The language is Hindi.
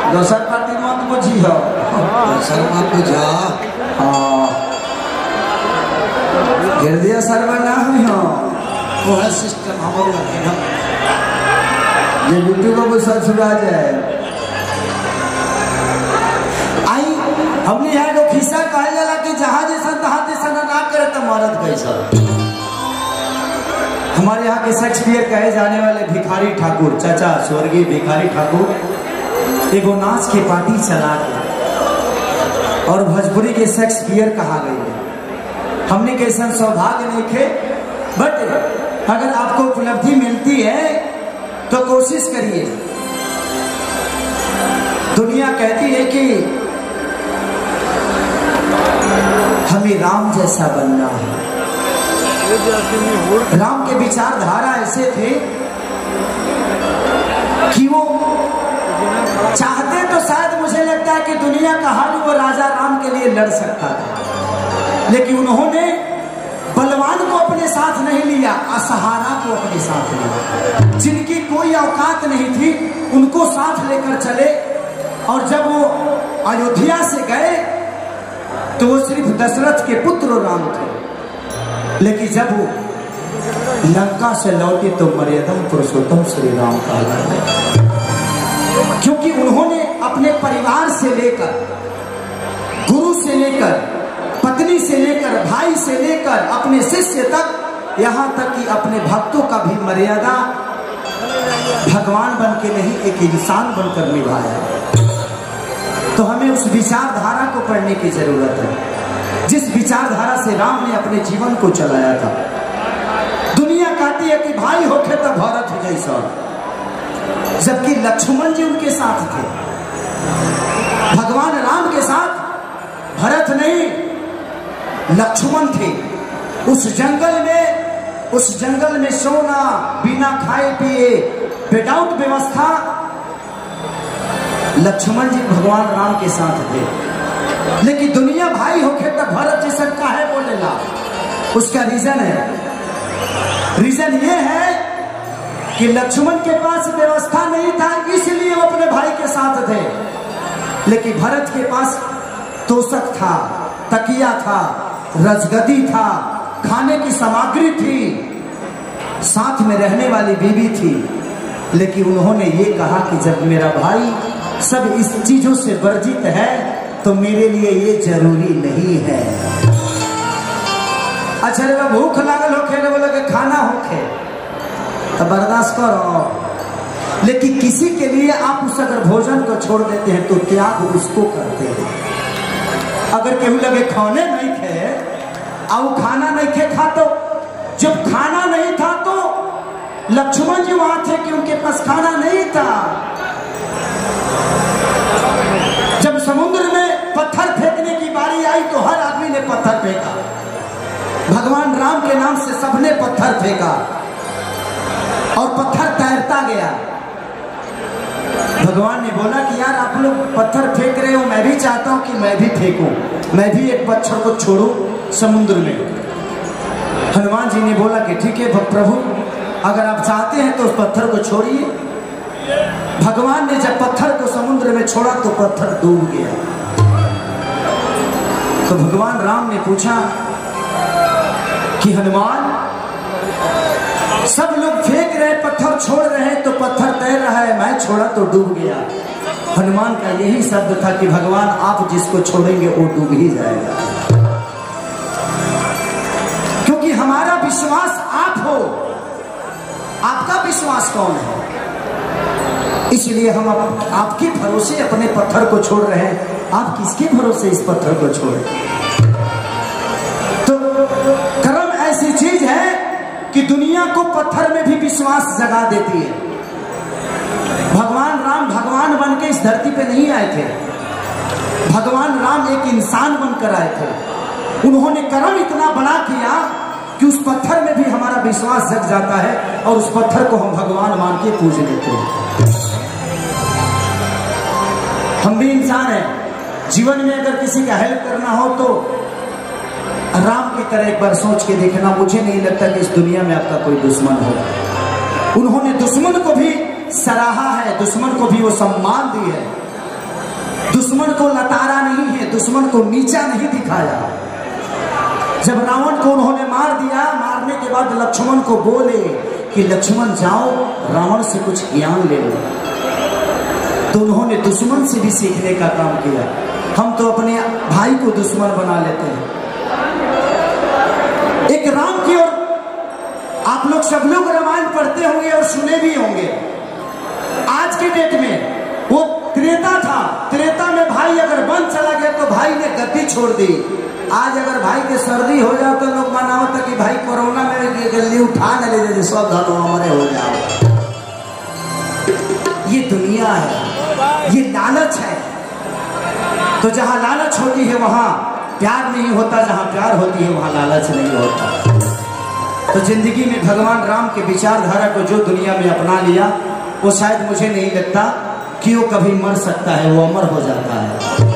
दोसर पार्टी मत बुझी हो, दोसर मत बुझा। हृदय सर्व ना हुई हो, वह सिस्टम हमारे लगे ना। ये बिट्टू को गुस्सा छुड़ा जाए। आई हमने यहाँ को खिस्सा कहा जाला कि जहाँ जैसा तहाँ जैसा ना करे तो मरद कैसा। हमारे यहाँ के शेक्सपियर कहे जाने वाले भिखारी ठाकुर चाचा स्वर्गीय भिखारी ठाकुर एगो नाच के पार्टी चला गए और भोजपुरी के शेक्सपियर कहा गई। हमने कैसा सौभाग्य नहीं थे, बट अगर आपको उपलब्धि मिलती है तो कोशिश करिए। दुनिया कहती है कि हमें राम जैसा बनना है। राम के विचारधारा ऐसे थे कि वो चाहते तो शायद मुझे लगता है कि दुनिया का हाल वो राजा राम के लिए लड़ सकता था, लेकिन उन्होंने बलवान को अपने साथ नहीं लिया, असहारा को अपने साथ लिया। जिनकी कोई औकात नहीं थी उनको साथ लेकर चले। और जब वो अयोध्या से गए तो वो सिर्फ दशरथ के पुत्र राम थे, लेकिन जब वो लंका से लौटे तो मर्यादम पुरुषोत्तम श्री राम कहा गया, क्योंकि उन्होंने अपने परिवार से लेकर, गुरु से लेकर, पत्नी से लेकर, भाई से लेकर अपने शिष्य तक, यहाँ तक कि अपने भक्तों का भी मर्यादा भगवान बन के नहीं एक इंसान बनकर निभाया। तो हमें उस विचारधारा को पढ़ने की जरूरत है जिस विचारधारा से राम ने अपने जीवन को चलाया था। दुनिया कहती है कि भाई होके तो भरत जैसा, जबकि लक्ष्मण जी उनके साथ थे। भगवान राम के साथ भरत नहीं लक्ष्मण थे। उस जंगल में सोना बिना खाए पिए विदाउट व्यवस्था लक्ष्मण जी भगवान राम के साथ थे। लेकिन दुनिया भाई होके तो भरत जैसा काहे बोलेला, उसका रीजन ये है कि लक्ष्मण के पास व्यवस्था नहीं था, इसलिए वो अपने भाई के साथ थे। लेकिन भरत के पास तोशक था, तकिया था, रजगदी था, खाने की सामग्री थी, साथ में रहने वाली बीवी थी। लेकिन उन्होंने ये कहा कि जब मेरा भाई सब इस चीजों से वर्जित है तो मेरे लिए ये जरूरी नहीं है। अच्छा रे भूख लागल होखे ने बोले कि खाना होखे तो बर्दाश्त करो, लेकिन किसी के लिए आप उस अगर भोजन को छोड़ देते हैं तो त्याग उसको करते हैं। अगर केहू लगे खाने नहीं थे और खाना नहीं खे खा, तो जब खाना नहीं था तो लक्ष्मण जी वहां थे कि उनके पास खाना नहीं था। जब समुद्र में पत्थर फेंकने की बारी आई तो हर आदमी ने पत्थर फेंका। भगवान राम के नाम से सबने पत्थर फेंका और पत्थर तैरता गया। भगवान ने बोला कि यार आप लोग पत्थर फेंक रहे हो, मैं भी चाहता हूं कि मैं भी फेंकूं, मैं भी एक पत्थर को छोड़ूं समुद्र में। हनुमान जी ने बोला कि ठीक है प्रभु, अगर आप चाहते हैं तो उस पत्थर को छोड़िए। भगवान ने जब पत्थर को समुद्र में छोड़ा तो पत्थर डूब गया। तो भगवान राम ने पूछा कि हनुमान, सब लोग फेंक रहे पत्थर छोड़ रहे हैं तो पत्थर तैर रहा है, मैं छोड़ा तो डूब गया। हनुमान का यही शब्द था कि भगवान आप जिसको छोड़ेंगे वो डूब ही जाएगा, क्योंकि हमारा विश्वास आप हो, आपका विश्वास कौन है। इसलिए हम आपके भरोसे अपने पत्थर को छोड़ रहे हैं। आप किसके भरोसे इस पत्थर को छोड़े। तो कर्म ऐसी चीज है कि दुनिया को पत्थर में भी विश्वास जगा देती है। भगवान राम भगवान बन के इस धरती पे नहीं आए थे, भगवान राम एक इंसान बनकर आए थे। उन्होंने कर्म इतना बड़ा किया कि उस पत्थर में भी हमारा विश्वास जग जाता है और उस पत्थर को हम भगवान मान के पूज लेते हैं। हम भी इंसान हैं, जीवन में अगर किसी का हेल्प करना हो तो राम की तरह एक बार सोच के देखना। मुझे नहीं लगता कि इस दुनिया में आपका कोई दुश्मन हो। उन्होंने दुश्मन को भी सराहा है, दुश्मन को भी वो सम्मान दी है। दुश्मन को लताड़ा नहीं है, दुश्मन को नीचा नहीं दिखाया। जब रावण को उन्होंने मार दिया, मारने के बाद लक्ष्मण को बोले कि लक्ष्मण जाओ रावण से कुछ ज्ञान ले लो, तो उन्होंने दुश्मन से भी सीखने का काम किया। हम तो अपने भाई को दुश्मन बना लेते हैं। एक राम की, और आप लोग सब लोग रामायण पढ़ते होंगे और सुने भी होंगे। आज के डेट में वो त्रेता था, त्रेता में भाई अगर वन चला गया तो भाई ने गद्दी छोड़ दी। आज अगर भाई के सर्दी हो जाओ तो लोग मनाओ था कि भाई कोरोना में जल्दी उठा न ले दे, सब धनो हमारे हो जाओ। ये दुनिया है, ये लालच है। तो जहां लालच होती है वहां प्यार नहीं होता, जहां प्यार होती है वहां लालच नहीं होता। तो जिंदगी में भगवान राम के विचारधारा को जो दुनिया में अपना लिया, वो शायद मुझे नहीं लगता कि वो कभी मर सकता है, वो अमर हो जाता है।